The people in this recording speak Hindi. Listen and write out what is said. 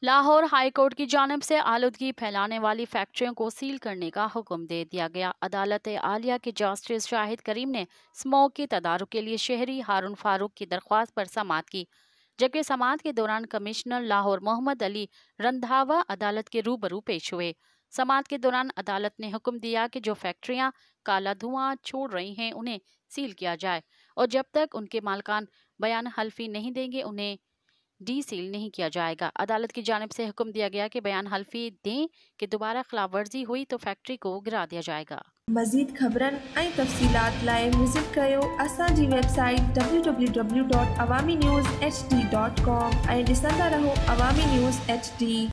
लाहौर हाई कोर्ट की जानिब से आलूदगी फैलाने वाली फैक्ट्रियों को सील करने का हुक्म दे दिया गया। अदालत आलिया के जस्टिस शाहिद करीम ने स्मोक की तदारुक के लिए शहरी हारून फारूक की दरख्वास्त पर समाअत की, जबकि समाअत के दौरान कमिश्नर लाहौर मोहम्मद अली रंधावा अदालत के रूबरू पेश हुए। समाअत के दौरान अदालत ने हुक्म दिया कि जो फैक्ट्रियां काला धुआं छोड़ रही हैं उन्हें सील किया जाए और जब तक उनके मालकान बयान हल्फी नहीं देंगे उन्हें डी सील नहीं किया जाएगा। अदालत की जानिब से हुक्म दिया गया कि बयान हल्फी दें कि दोबारा खिलाफ वर्जी हुई तो फैक्ट्री को गिरा दिया जाएगा। मज़ीद ख़बरन ऐं तफ़सीलात लाइ विज़िट कयो असांजी वेबसाइट www.awamiNewsHD.com ऐं ॾिसंदा रहो अवामी न्यूज़ HD।